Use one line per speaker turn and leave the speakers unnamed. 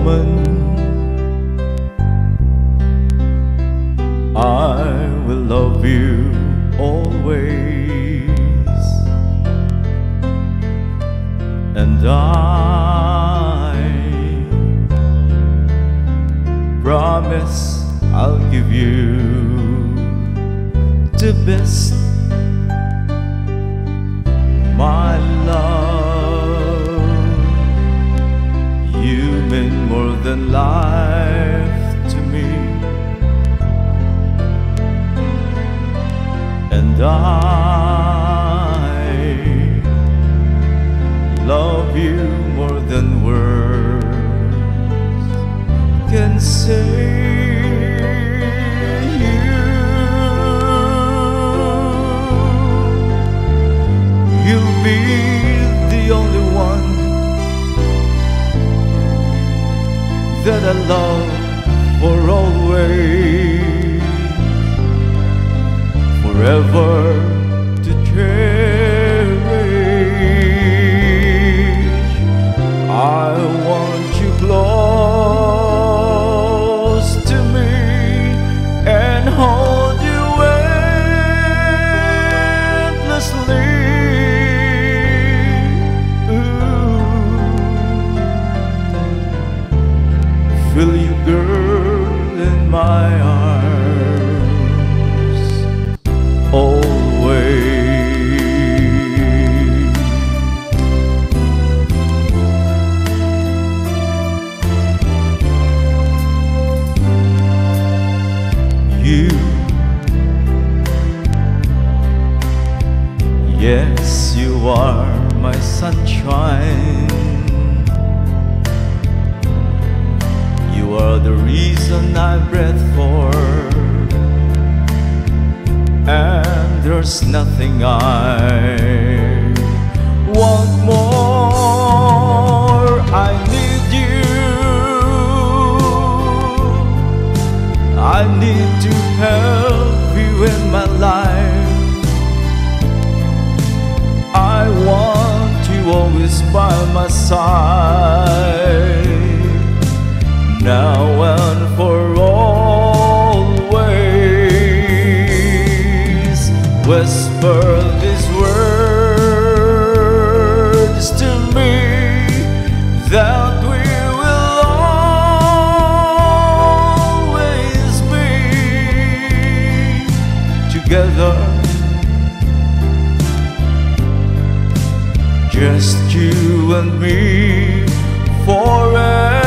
woman, I will love you always, and I promise I'll give you the best, my love. You mean more than life to me, and I love you more than words can say. You'll be the only one that I love for always, forever to cherish. I want you close to me and hold you endlessly. Feel you, girl, in my arms always. You, yes, you are my sunshine. You are the reason I breathe for, and there's nothing I want more. I need you, I need to have you in my life. I want you always by my side, now and for always. Whisper these words to me, that we will always be together, just you and me forever.